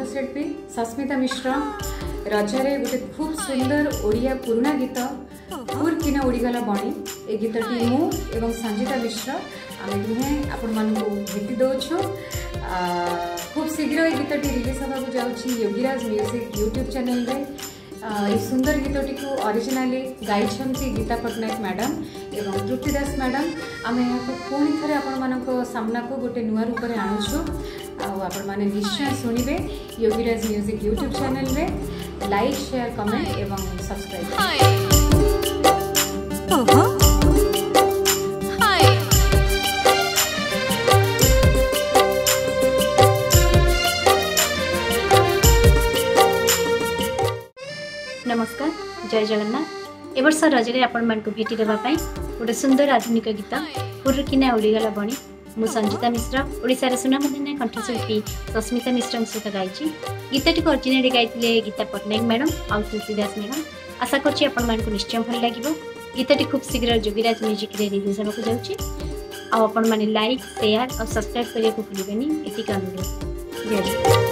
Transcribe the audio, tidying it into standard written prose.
कंठशिल्पी सस्मिता मिश्रा रजरे गोटे खूब सुंदर ओडिया पुराना गीत फुरकिना उड़ीगला बणी ए गीतटी मु एवं संजीता मिश्रा आम दुहे आपण मानक भेटी दौछु। खूब शीघ्र ये गीतटी रिलीज होगा जाऊँगी योगिराज म्यूजिक यूट्यूब चैनल रे। ये सुंदर गीतटी को ओरिजिनली गाई गीता पट्टनायक मैडम एवं त्रुटि दास मैडम आम यहाँ पुणी थे आपण सामना को गोटे नुआ रूप में आणुछु। आपण माने निश्चय शुणिबे योगिराज म्यूजिक यूट्यूब चैनल रे। लाइक शेयर कमेंट एवं सब्सक्राइब। नमस्कार जय जगन्नाथ। ए वर्ष रजरे आपण मान को भेटी देबा पई गोटे सुंदर आधुनिक गीत फुरकिना उड़ीगला बणी मु संजीता मिश्रा ओडिसा सुनामधन्य कंठशिल्पी सस्मिता मिश्रा सहित गायची। गीतटी को ओरिजिनली गाइथिले गीता पट्टनायक मैडम आउ तुलसी दास मैडम। आशा करछि आपण मान को निश्चय भल लागिबो। गीतटी खूब शीघ्र योगिराज म्यूजिक रे रिलीज होको जाउछि। आ आपण माने लाइक शेयर और सब्सक्राइब करिया को भूलिबेनी एति अनुरोध। जय